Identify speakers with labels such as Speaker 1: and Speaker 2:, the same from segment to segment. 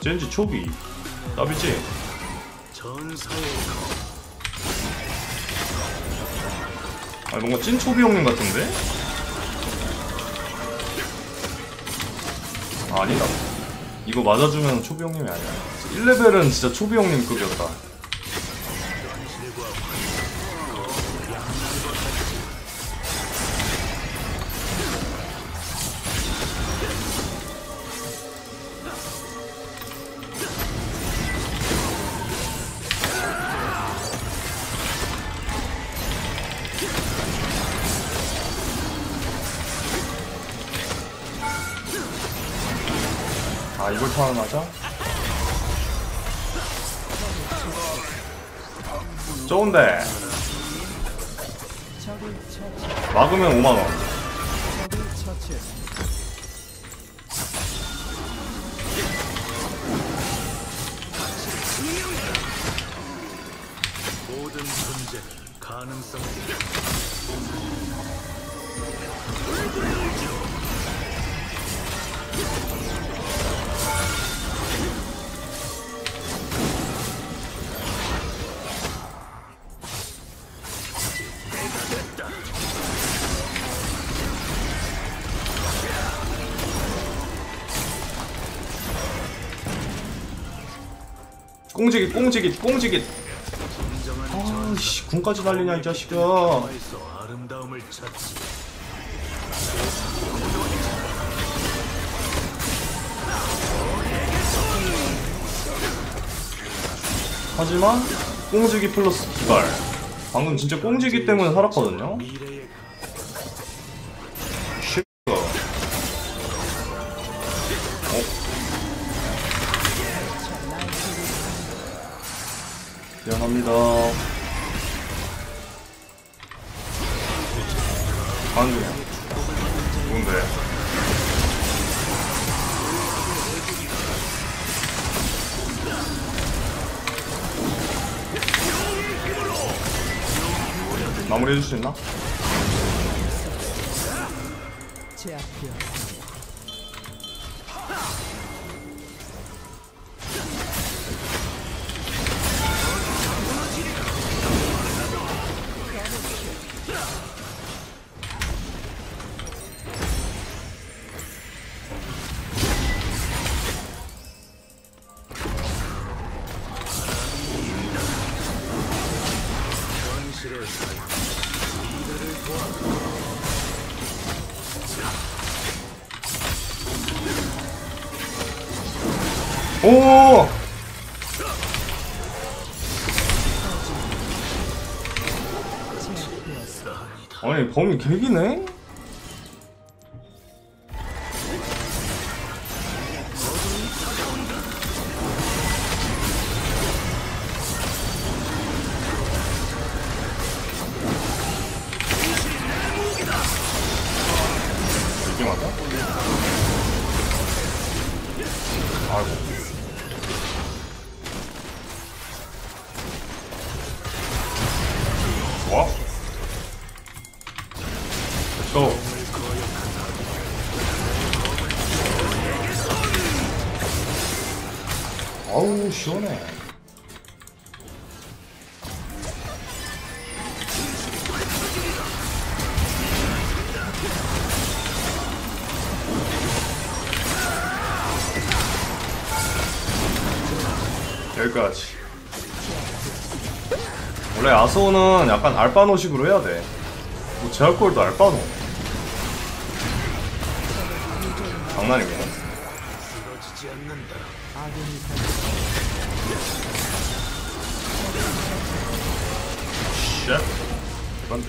Speaker 1: 젠지 초비 답이지? 아니 뭔가 찐 초비 형님 같은데? 아, 아니다. 이거 맞아주면 초비 형님이 아니야. 1레벨은 진짜 초비 형님 급이었다. 아, 이걸 타운하자? 좋은데 막으면 5만원.
Speaker 2: 모든 존재 가능성.
Speaker 1: 꽁지깃 꽁지깃 꽁지깃. 아씨 궁까지 날리냐 이 자식아.
Speaker 2: 아름다움을 찾지.
Speaker 1: 하지만 꽁지기 플러스 기발. 방금 진짜 꽁지기 때문에 살았거든요. 미안합니다. 안중이야. 뭔데? 마무리 해줄 수 있나? 오! 아니 범위 개기네? 이게 맞아? 아이고. 좋아. 렛츠고. 아우 시원해. 여기까지. 원래 아소는 약간 알바노식으로 해야 돼. 뭐 제할골도 알바노. 장난이구나. 쉣. 이건데.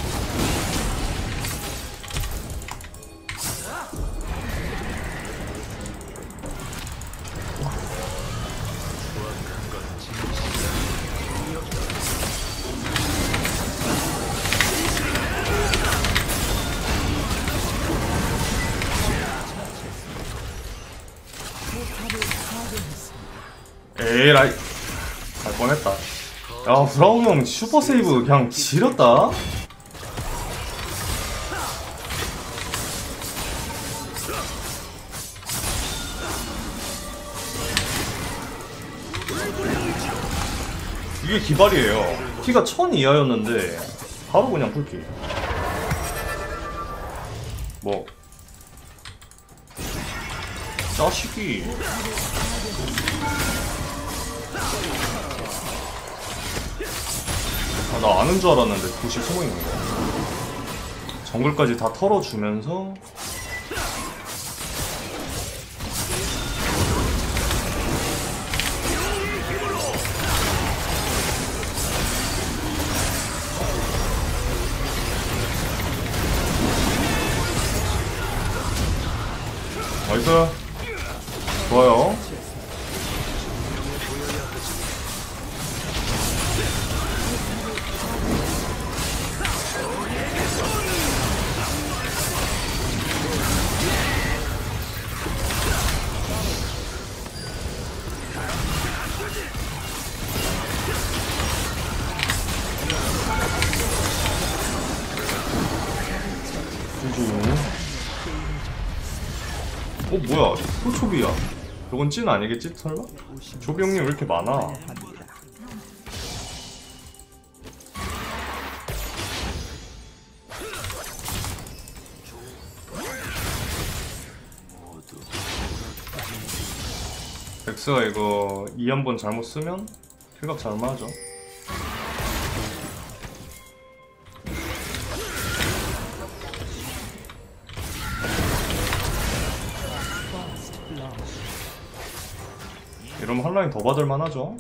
Speaker 1: 에라이 갈 뻔했다. 야 브라운 형 슈퍼 세이브 그냥 지렸다. 이게 기발이에요. 키가 1000 이하였는데 바로 그냥 풀키. 뭐 자식이. 아, 나 아는 줄 알았는데 도시 숨어있는 거야. 정글까지 다 털어주면서 나이스. 좋아요. 뭐야, 또 초비야. 저건 찐 아니겠지, 설마? 초비 형님 왜 이렇게 많아? 엑스가 이거 2 한 번 잘못 쓰면 킬각 잘 맞아. 이러면 한 라인 더 받을만 하죠.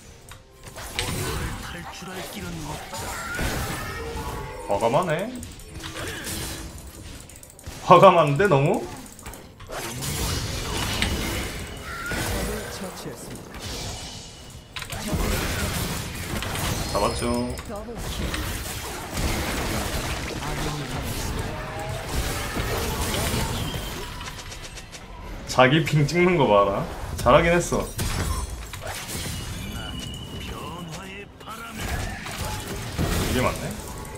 Speaker 1: 과감하네. 과감한데 너무? 잡았죠. 자기 핑 찍는 거 봐라. 잘하긴 했어. 이게 맞네.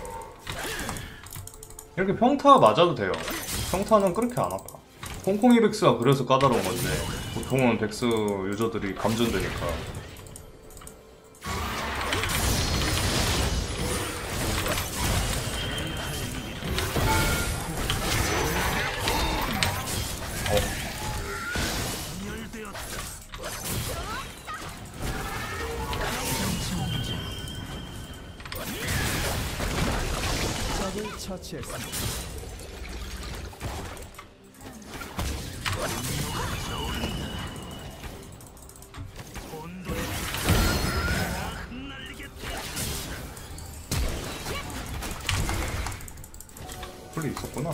Speaker 1: 이렇게 평타 맞아도 돼요. 평타는 그렇게 안 아파. 콩콩이 백스가 그래서 까다로운 건데 보통은 백스 유저들이 감전되니까.
Speaker 3: 처치했습니다.
Speaker 1: 풀이 있었구나.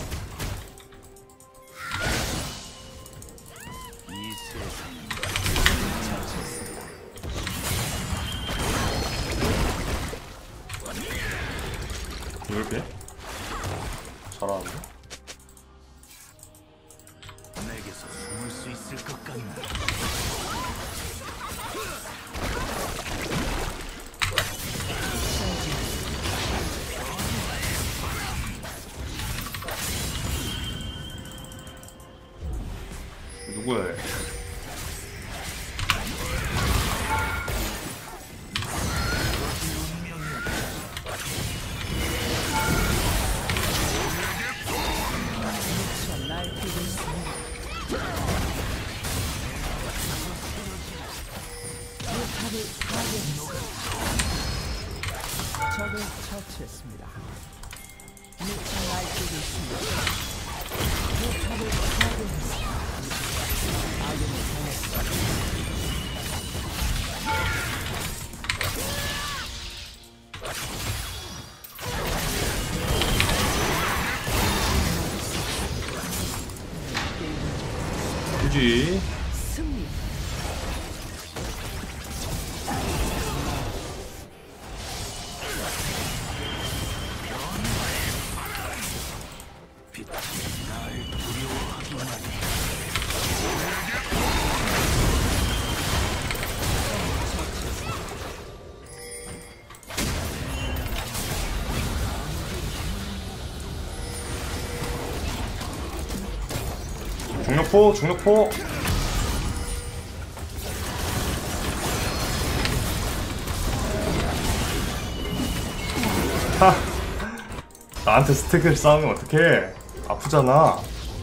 Speaker 2: 이 세상
Speaker 1: 이렇게? 잘하는데?
Speaker 2: 내게서 숨을 수 있을 것 같나?
Speaker 1: 누구야 얘?
Speaker 3: 적을 처치했습니다. 미쳐 날뛰고 있습니다. 포탑을 파괴했습니다. 아군이 당했습니다.
Speaker 1: 굳이
Speaker 3: 승리.
Speaker 1: 중력포, 중력포. 나한테 스택을 쌓으면 어떡해. 아프잖아.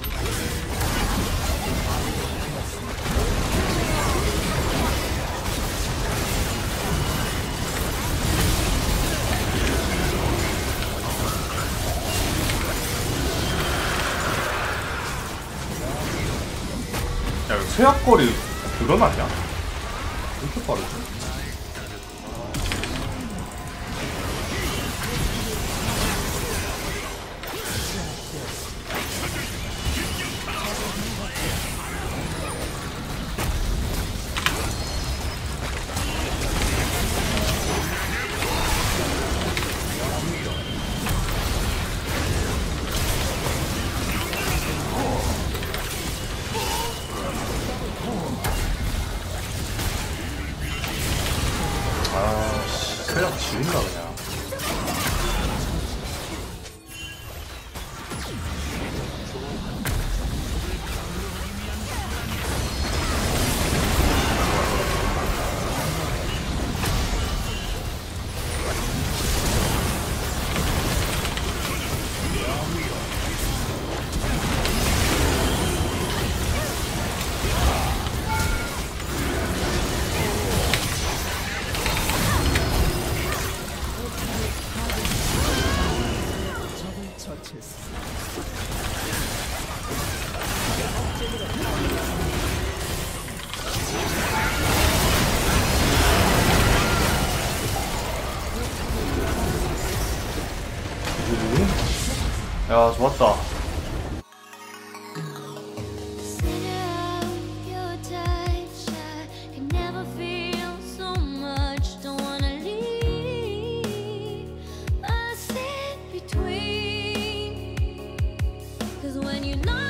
Speaker 1: 야, 이거 세약거리 늘어났냐? 왜 이렇게 빠르지? 아씨, 세약 지린다 그냥.
Speaker 3: 적을 처치했습니다.
Speaker 1: 야, 좋았다.
Speaker 4: Your touch, I can never feel so much. Don't wanna leave us in between. 'Cause when you know